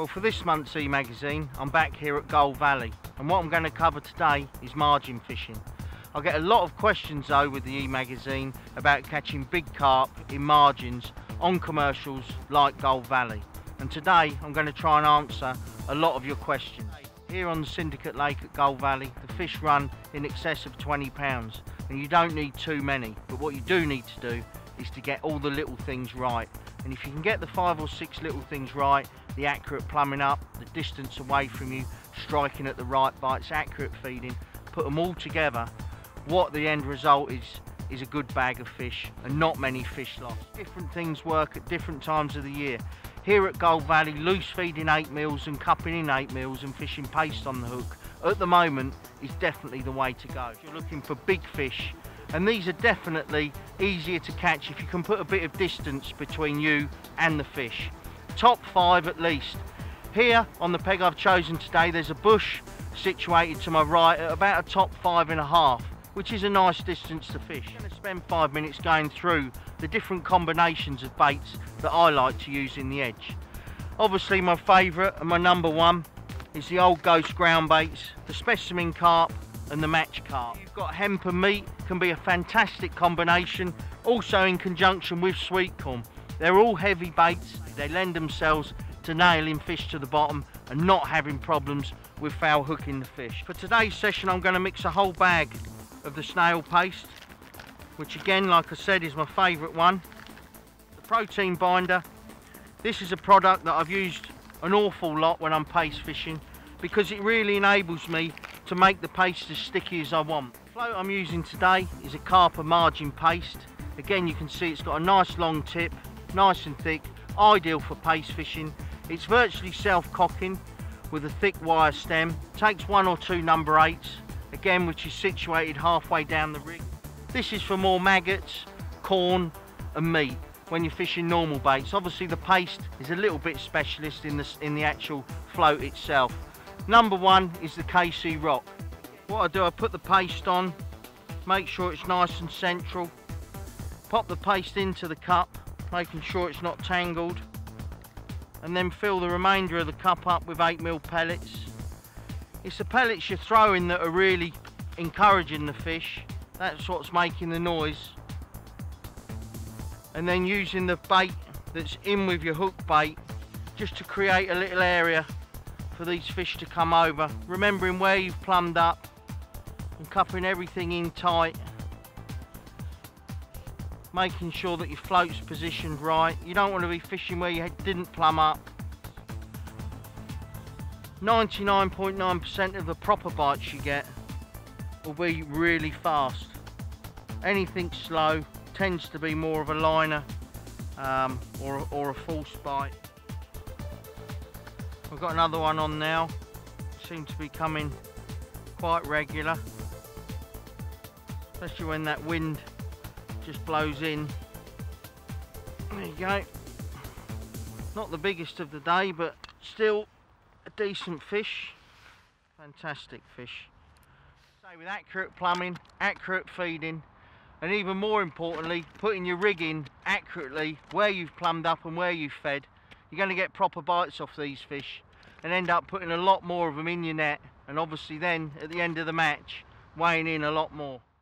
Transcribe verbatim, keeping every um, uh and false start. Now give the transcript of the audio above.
Well, for this month's eMagazine, I'm back here at Gold Valley, and what I'm going to cover today is margin fishing. I get a lot of questions though with the eMagazine about catching big carp in margins on commercials like Gold Valley, and today I'm going to try and answer a lot of your questions. Here on the Syndicate Lake at Gold Valley, the fish run in excess of twenty pounds, and you don't need too many, but what you do need to do is to get all the little things right. And if you can get the five or six little things right, the accurate plumbing up, the distance away from you, striking at the right bites, accurate feeding, put them all together, what the end result is is a good bag of fish and not many fish lost. Different things work at different times of the year. Here at Gold Valley, loose feeding eight mils and cupping in eight mils and fishing paste on the hook at the moment is definitely the way to go. If you're looking for big fish, and these are definitely easier to catch if you can put a bit of distance between you and the fish. Top five at least. Here on the peg I've chosen today, there's a bush situated to my right at about a top five and a half, which is a nice distance to fish. I'm going to spend five minutes going through the different combinations of baits that I like to use in the edge. Obviously my favourite and my number one is the Old Ghost ground baits, the specimen carp and the match carp. You've got hemp and meat, can be a fantastic combination, also in conjunction with sweet corn. They're all heavy baits, they lend themselves to nailing fish to the bottom and not having problems with foul hooking the fish. For today's session I'm going to mix a whole bag of the snail paste, which again, like I said, is my favourite one. The protein binder, this is a product that I've used an awful lot when I'm paste fishing because it really enables me to make the paste as sticky as I want. The float I'm using today is a carp margin paste. Again, you can see it's got a nice long tip, nice and thick, ideal for paste fishing. It's virtually self-cocking with a thick wire stem, takes one or two number eights, again, which is situated halfway down the rig. This is for more maggots, corn and meat when you're fishing normal baits. Obviously the paste is a little bit specialist in the, in the actual float itself. Number one is the K C rock. What I do, I put the paste on, make sure it's nice and central, pop the paste into the cup, making sure it's not tangled, and then fill the remainder of the cup up with eight mil pellets. It's the pellets you're throwing that are really encouraging the fish. That's what's making the noise. And then using the bait that's in with your hook bait just to create a little area for these fish to come over. Remembering where you've plumbed up and cupping everything in tight. Making sure that your float's positioned right. You don't want to be fishing where you didn't plumb up. ninety-nine point nine percent of the proper bites you get will be really fast. Anything slow tends to be more of a liner um, or, or a false bite. I've got another one on now, seems to be coming quite regular, especially when that wind just blows in. There you go. Not the biggest of the day, but still a decent fish. Fantastic fish. So with accurate plumbing, accurate feeding, and even more importantly, putting your rig in accurately where you've plumbed up and where you've fed, you're going to get proper bites off these fish and end up putting a lot more of them in your net, and obviously then at the end of the match weighing in a lot more.